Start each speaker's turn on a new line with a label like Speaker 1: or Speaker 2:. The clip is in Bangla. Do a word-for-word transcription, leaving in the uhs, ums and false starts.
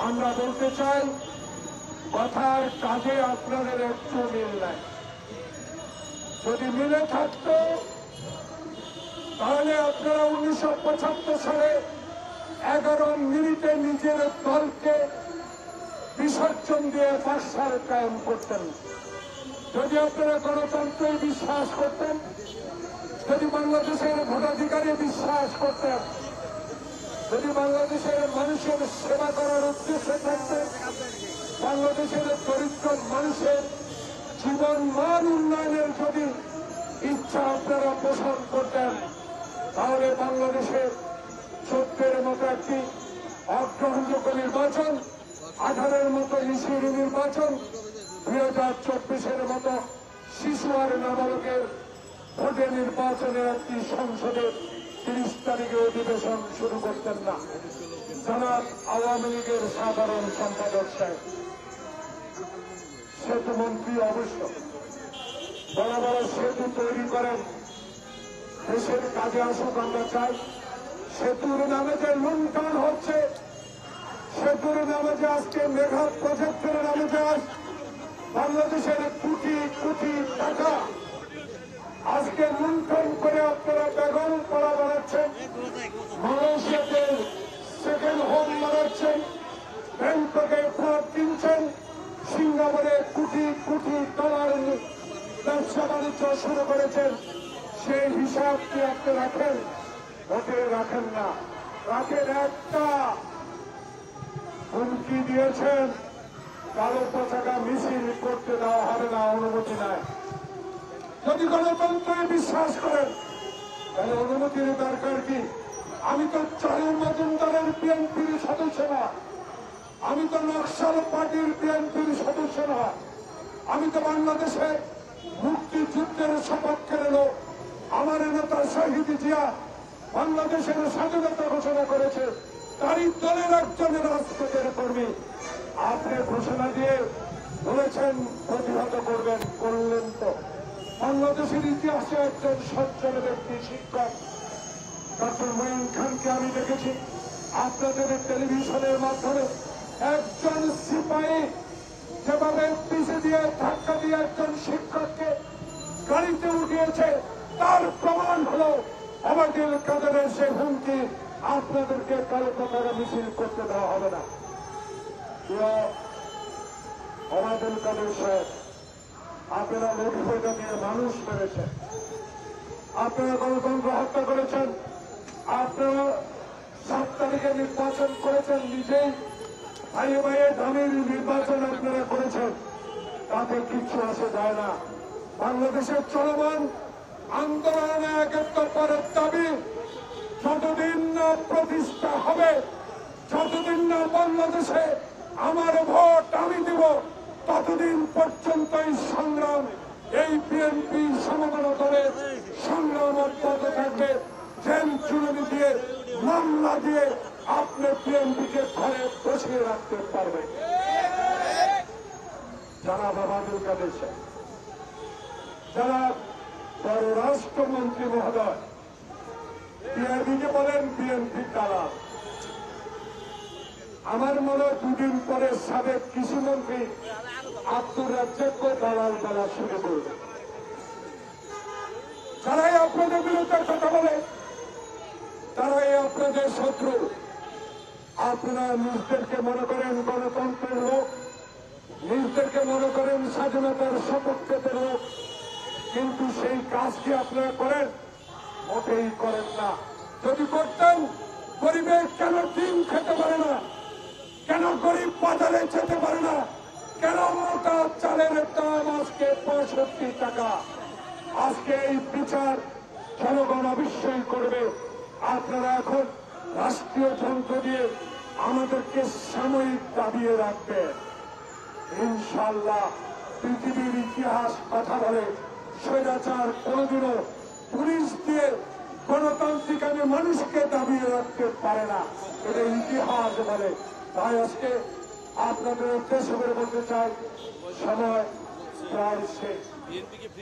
Speaker 1: আমরা বলতে চাই কথার কাজে আপনাদের একটু মিল নাই। যদি মিলে থাকত তাহলে আপনারা উনিশশো পঁচাত্তর সালে এগারো মিনিটে নিজের দলকে বিসর্জন দিয়ে বাদশার কায়েম করতেন। যদি আপনারা গণতন্ত্রে বিশ্বাস করতেন, যদি বাংলাদেশের ভোটাধিকারে বিশ্বাস করতেন, যদি বাংলাদেশের মানুষের সেবা করার উদ্দেশ্যে থাকতেন, বাংলাদেশের দরিদ্র মানুষের জীবন মান উন্নয়নের যদি ইচ্ছা আপনারা পোষণ করতেন, তাহলে বাংলাদেশের চোদ্দের মতো একটি অগ্রহণযোগ্য নির্বাচন, আঠারোর মতো ইসির নির্বাচন, দুই হাজার চব্বিশের মতো শিশু আর নাবালকের ভোটে নির্বাচনের একটি সংসদের তিরিশ তারিখে অধিবেশন শুরু করতেন না। জনাব আওয়ামী লীগের সাধারণ সম্পাদক সাহেব, সেতু মন্ত্রী অবশ্য বড় বড় সেতু তৈরি করেন, দেশের কাজে আসুক আমরা চাই। সেতুর নামে যে লুণ্ঠন হচ্ছে, সেতুর নামে যে আজকে মেঘা প্রজেক্টের নামে যে আজ বাংলাদেশের কোটি কোটি টাকা আজকে লুণ্ঠন করে আপনারা বেগম পড়া বানাচ্ছেন, মালয়েশিয়াতে সেকেন্ড হোম বানাচ্ছেন, ব্যাংককে ফ্ল্যাট কিনছেন, সিঙ্গাপুরে কোটি কোটি ডলার ব্যবসা বাণিজ্য শুরু করেছেন। সেই হিসাব কি আপনি রাখেন? ভোটে রাখেন না, রাখেন একটা হুমকি দিয়েছেন, কালো পতাকা মিছিল করতে দেওয়া হবে না, অনুমতি নাই। যদি গণতন্ত্রে বিশ্বাস করেন তাহলে অনুমতির দরকার কি? আমি তো চালু মজুমদারের বিএনপির সদস্য না, আমি তো নকশাল পার্টির বিএনপির সদস্য না, আমি তো বাংলাদেশে মুক্তিযুদ্ধের সপক্ষের লোক। আমার নেতা শহীদ জিয়া বাংলাদেশের স্বাধীনতা ঘোষণা করেছে, তারই দলের একজন রাজপথের কর্মী। আপনি ঘোষণা দিয়ে বলেছেন প্রতিহত করবেন, করলেন তো। বাংলাদেশের ইতিহাসে একজন সজ্জন ব্যক্তি শিক্ষক ডক্টর মঈন খানকে আমি দেখেছি আপনাদের টেলিভিশনের মাধ্যমে একজন সিপাহী যেভাবে পিছে দিয়ে ধাক্কা দিয়ে একজন শিক্ষককে গাড়িতে উঠিয়েছে, তার প্রমাণ হল ওবায়দুল কাদেরের সে হুমকি। আপনাদেরকে কালো পতাকা মিছিল করতে দেওয়া হবে না। ওবায়দুল কাদের সাহেব, আপনারা লোকভোটা দিয়ে মানুষ মেরেছেন, আপনারা গণতন্ত্র হত্যা করেছেন, আপনারা সাত তারিখে নির্বাচন করেছেন, নিজেই ভাইয়ে ভাইয়ে দামির নির্বাচন আপনারা করেছেন, তাতে কিচ্ছু আসে যায় না। বাংলাদেশের চলমান আন্দোলনে একের পরের দাবি যতদিন না প্রতিষ্ঠা হবে, যতদিন না বাংলাদেশে আমার ভোট আমি দিব, ততদিন পর্যন্ত এই সংগ্রাম, এই বিএনপি সমবেত দলের সংগ্রাম অব্যাহত থাকবে। জেল চুরুনি দিয়ে মামলা দিয়ে আপনি বিএনপিকে ঘরে বসিয়ে রাখতে পারবেন। যারা ওবায়দুল কাদের সাহেব, যারা পররাষ্ট্রমন্ত্রী মহোদয় বিএনপিকে বলেন বিএনপি দালাল, আমার মনে হয় দুদিন পরে সাবেক কৃষিমন্ত্রী আব্দুর রাজ্জাককে দালাল বলা শুরু করবে। যারাই আপনাদের বিরুদ্ধে কথা বলে তারাই আপনাদের শত্রু। আপনারা নিজদেরকে মনে করেন গণতন্ত্রের লোক, নিজদেরকে মনে করেন স্বাধীনতার সপক্ষের লোক, কিন্তু সেই কাজটি আপনারা করেন মোটেই করেন না। যদি করতেন, গরিবের কেন ডিম খেতে পারে না, কেন গরিব বাজারে যেতে পারে না, কেন মোটা চালের দাম আজকে পঁয়ষট্টি টাকা, আজকে এই বিচার জনগণ অবশ্যই করবে। আপনারা এখন রাষ্ট্রীয় যন্ত্র দিয়ে আমাদেরকে সাময়িক দাবিয়ে রাখবেন। ইনশাল্লাহ পৃথিবীর ইতিহাস কথা বলে, স্বৈরাচার কোনদিনও পুলিশ দিয়ে গণতান্ত্রিক আমি মানুষকে দাবিয়ে রাখতে পারে না, এটা ইতিহাস বলে। তাই আজকে আপনাদের উদ্দেশ্য করে বলতে চাই, সময় প্রায় শেষ।